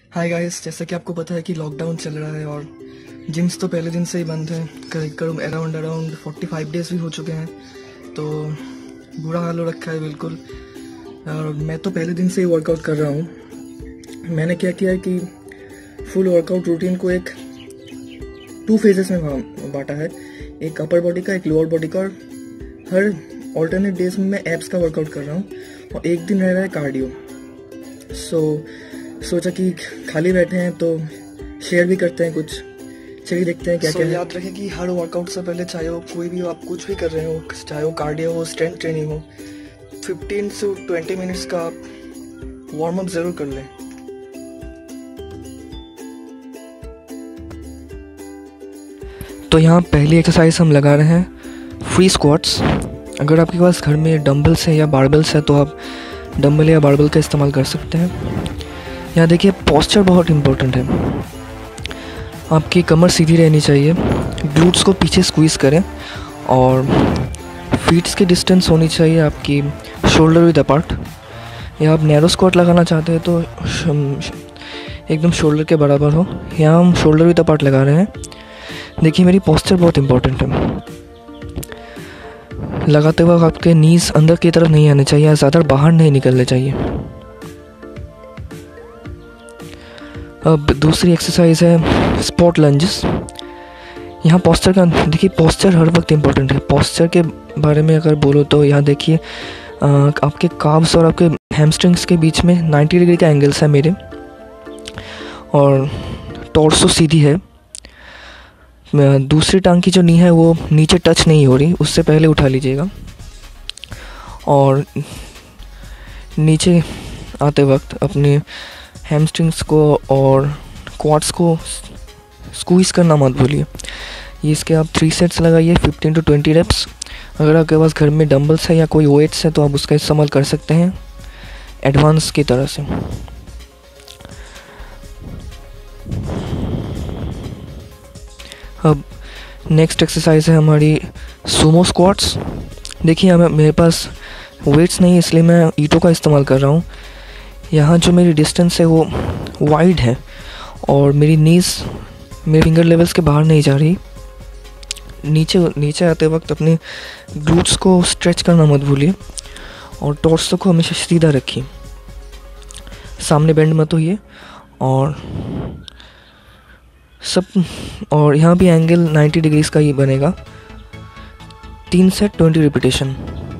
Hi guys, जैसा कि आपको पता है कि लॉकडाउन चल रहा है और जिम्स तो पहले दिन से ही बंद है। करीब अराउंड 45 डेज भी हो चुके हैं। तो बुरा हाल हो रखा है बिल्कुल। और मैं तो पहले दिन से ही वर्कआउट कर रहा हूँ। मैंने क्या किया है कि फुल वर्कआउट रूटीन को एक 2 फेजेस में बांटा है। एक अपर बॉडी का, एक लोअर बॉडी का। और हर ऑल्टरनेट डेज में मैं एब्स का वर्कआउट कर रहा हूँ और एक दिन रह रहा है कार्डियो। सोचा कि खाली बैठे हैं तो शेयर भी करते हैं कुछ। चलिए देखते हैं क्या क्या है। याद रखें कि हर वर्कआउट से पहले, चाहे वो कोई भी हो, आप कुछ भी कर रहे हो, चाहे वो कार्डियो हो, स्ट्रेंथ ट्रेनिंग हो, 15 से 20 मिनट्स का आप वार्म अप जरूर कर लें। तो यहाँ पहली एक्सरसाइज हम लगा रहे हैं फ्री स्क्वाट्स। अगर आपके पास घर में डंबल्स है या बारबल्स है तो आप डंबल या बारबल का इस्तेमाल कर सकते हैं। यहाँ देखिए, पोस्चर बहुत इम्पोर्टेंट है। आपकी कमर सीधी रहनी चाहिए, ग्लूट्स को पीछे स्क्वीज़ करें और फीट्स की डिस्टेंस होनी चाहिए आपकी शोल्डर विद अपार्ट। या आप नैरो स्क्वाट लगाना चाहते हैं तो एकदम शोल्डर के बराबर हो। यहाँ हम शोल्डर विद अपार्ट लगा रहे हैं। देखिए, मेरी पोस्चर बहुत इम्पोर्टेंट है। लगाते वक्त आपके नीज़ अंदर की तरफ नहीं आने चाहिए, ज़्यादा बाहर नहीं निकलने चाहिए। अब दूसरी एक्सरसाइज है स्पॉट लंजेस। यहाँ पोस्चर का देखिए, पोस्चर हर वक्त इम्पोर्टेंट है। पोस्चर के बारे में अगर बोलो तो यहाँ देखिए, आपके काव्स और आपके हैमस्ट्रिंग्स के बीच में 90 डिग्री का एंगल्स है मेरे, और टॉर्सो सीधी है। दूसरी टांग की जो नी है वो नीचे टच नहीं हो रही, उससे पहले उठा लीजिएगा। और नीचे आते वक्त अपने हैमस्ट्रिंग्स को और क्वाड्स को स्क्वीज़ करना मत भूलिए। ये इसके आप 3 सेट्स लगाइए, 15 to 20 रेप्स। अगर आपके पास घर में डंबल्स है या कोई वेट्स है तो आप उसका इस्तेमाल कर सकते हैं एडवांस की तरह से। अब नेक्स्ट एक्सरसाइज है हमारी सुमो स्क्वाट्स। देखिए, मेरे पास वेट्स नहीं है इसलिए मैं ईंटों का इस्तेमाल कर रहा हूँ। यहाँ जो मेरी डिस्टेंस है वो वाइड है और मेरी नीज़ मेरे फिंगर लेवल्स के बाहर नहीं जा रही। नीचे आते वक्त अपने ग्लूट्स को स्ट्रेच करना मत भूलिए और टॉर्सो को हमेशा सीधा रखिए, सामने बेंड मत होइए। और यहाँ भी एंगल 90 डिग्रीज का ही बनेगा। 3 सेट 20 रिपीटेशन।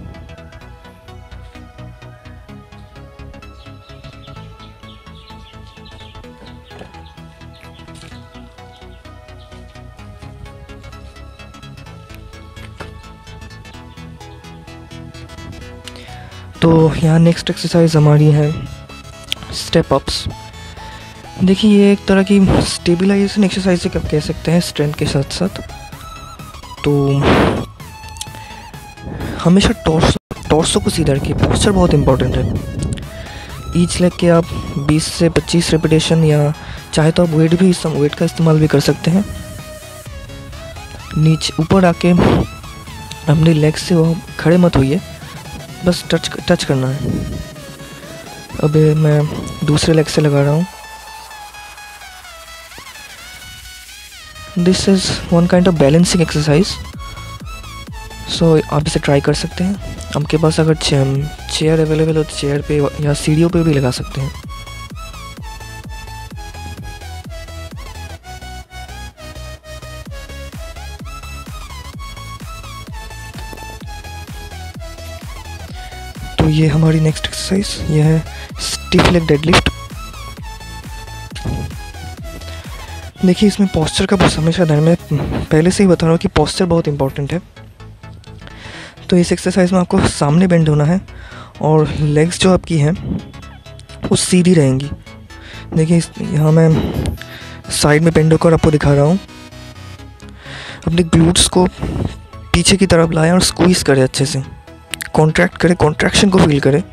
तो यहाँ नेक्स्ट एक्सरसाइज हमारी है स्टेप अप्स। देखिए, ये एक तरह की स्टेबलाइजेशन एक्सरसाइज से कह सकते हैं स्ट्रेंथ के साथ साथ। तो हमेशा टॉर्सो को सीधा रखिए, पोस्चर बहुत इंपॉर्टेंट है। ईच लेग के आप 20 से 25 रेपिटेशन, या चाहे तो आप वेट का इस्तेमाल भी कर सकते हैं। नीचे ऊपर आके अपने लेग से वो खड़े मत होइए, बस टच करना है। अब मैं दूसरे लेग से लगा रहा हूँ। This is one kind of balancing exercise. So आप इसे ट्राई कर सकते हैं। आपके पास अगर चेयर अवेलेबल हो तो चेयर पे या सीढ़ियों पे भी लगा सकते हैं। तो ये हमारी नेक्स्ट एक्सरसाइज ये है स्टिफ लेग डेडलिफ्ट। देखिए, इसमें पोस्चर का बस हमेशा ध्यान में, पहले से ही बता रहा हूँ कि पोस्चर बहुत इंपॉर्टेंट है। तो इस एक्सरसाइज में आपको सामने बेंड होना है और लेग्स जो आपकी हैं वो सीधी रहेंगी। देखिए, यहाँ मैं साइड में बेंड होकर आपको दिखा रहा हूँ। अपने ग्लूट्स को पीछे की तरफ लाएं और स्क्वीज़ करें, अच्छे से कॉन्ट्रैक्ट करें, कॉन्ट्रैक्शन को फील करें।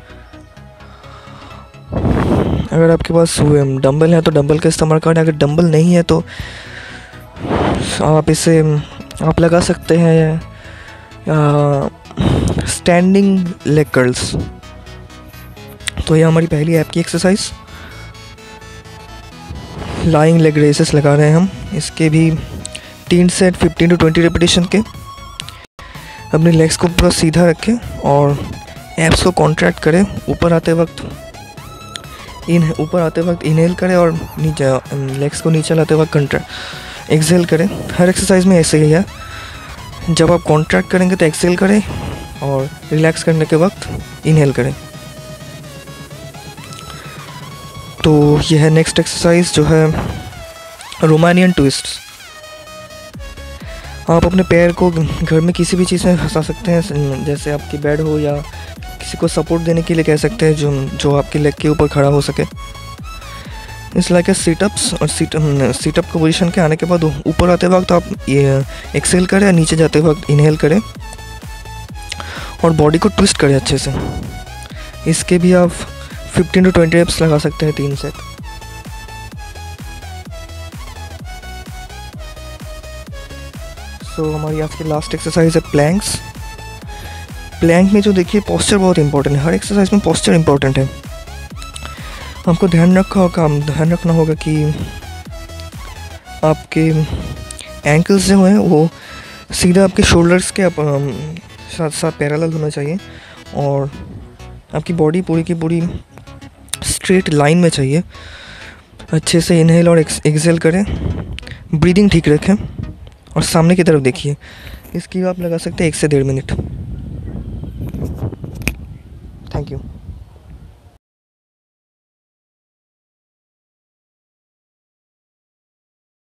अगर आपके पास डंबल है तो डंबल का इस्तेमाल करें। अगर डंबल नहीं है तो आप लगा सकते हैं स्टैंडिंग लेग कर्ल्स। तो ये हमारी पहली ऐप की एक्सरसाइज। लाइंग लेग रेसेस लगा रहे हैं हम। इसके भी 3 सेट 15 to 20 रेपिटेशन के। अपने लेग्स को पूरा सीधा रखें और एब्स को कॉन्ट्रैक्ट करें। ऊपर आते वक्त इनहेल करें और नीचे लेग्स को नीचे लाते वक्त कॉन्ट्रैक्ट एक्सेल करें। हर एक्सरसाइज में ऐसे ही है, जब आप कॉन्ट्रैक्ट करेंगे तो एक्सेल करें और रिलैक्स करने के वक्त इनहेल करें। तो यह है नेक्स्ट एक्सरसाइज जो है रोमानियन ट्विस्ट। आप अपने पैर को घर में किसी भी चीज़ में फंसा सकते हैं, जैसे आपकी बेड हो या किसी को सपोर्ट देने के लिए कह सकते हैं जो आपके लेग के ऊपर खड़ा हो सके। इस लाइक सीटअप्स और सीटअप को पोजीशन के आने के बाद ऊपर आते वक्त आप ये एक्सेल करें, नीचे जाते वक्त इनहेल करें और बॉडी को ट्विस्ट करें अच्छे से। इसके भी आप 15 to 20 रेप्स लगा सकते हैं 3 सेट। सो हमारी आज की लास्ट एक्सरसाइज है प्लैंक्स। प्लैंक में जो देखिए पोस्चर बहुत इंपॉर्टेंट है, हर एक्सरसाइज में पोस्चर इंपॉर्टेंट है। आपको ध्यान रखना होगा कि आपके एंकल्स जो हैं वो सीधा आपके शोल्डर्स के साथ साथ पैरेलल होना चाहिए और आपकी बॉडी पूरी की पूरी स्ट्रेट लाइन में चाहिए। अच्छे से इनहेल और एक्सेल करें, ब्रीदिंग ठीक रखें और सामने की तरफ देखिए। इसकी आप लगा सकते हैं 1 से 1.5 मिनट। Thank you.